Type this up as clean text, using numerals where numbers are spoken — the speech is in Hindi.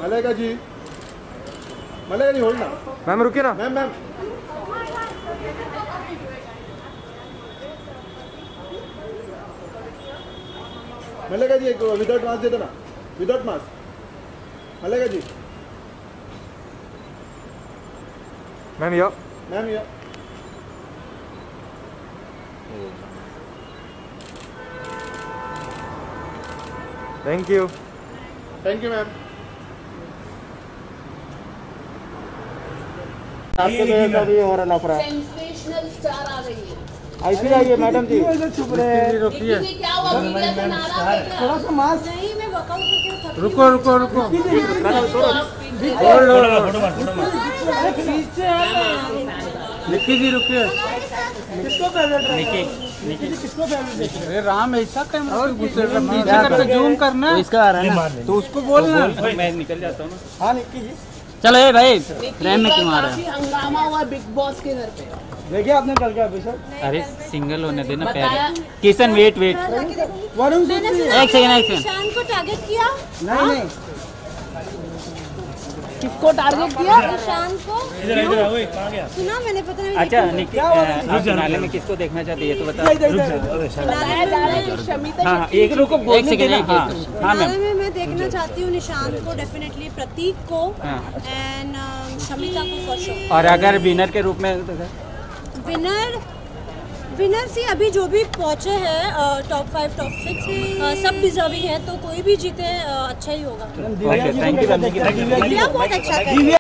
मलेगा जी, मलेगा जी, होल्ड ना मैम, रुकिए ना मैम। मैम मलेगा जी, एक विदाउट मास्क दे दो ना, विदाउट मास्क मलेगा जी। मैम यो मैम ये थैंक यू मैम। आपके बेटा भी हो रहा लफड़ा। सेंसेशनल स्टार आ गई है। ऐसी आइए मैडम जी। चुप रहे, रुकिए, क्या हुआ? मीडिया से नाराज है क्या? थोड़ा सा मास्क। नहीं, मैं वर्कआउट करके थकी हूँ। रुको रुको रुको निक्की जी रुकिए। किसको अरे राम ऐसा कैमरा और गुस्से करके जूम करना इसका आ रहा है ना, तो उसको बोलना। मैं निकल जाता हूँ ना। हाँ निक्की जी। चलो ए भाई, फ्रेम में क्यों आ रहा है? काफी हंगामा हुआ बिग बॉस के घर पे। देखिए आपने कल क्या एपिसोड। अरे सिंगल होने देना बताया। पहले। किशन वेट वरुण सूत्री। एक सेकंड ईशान को टारगेट किया। नहीं किसको टारगेट किया? ईशान को। सुना मैंने, पता नहीं। अच्छा निकी, आप फिनाले में किसको देखना चाहती है तो बता। बताया जा रहा है कि शमिता हाँ एक रुको, एक सेकंड। हाँ फिनाले मैम। में मैं देखना चाहती हूँ निशान को डेफिनेटली, प्रतीक को एंड शमिता को फॉर श्योर। और अगर विनर के रूप में विनर से अभी जो भी पहुँचे हैं टॉप 5 टॉप 6 सब डिजर्विंग है, तो कोई भी जीते अच्छा ही होगा। Thank you. दिव्या बहुत अच्छा कर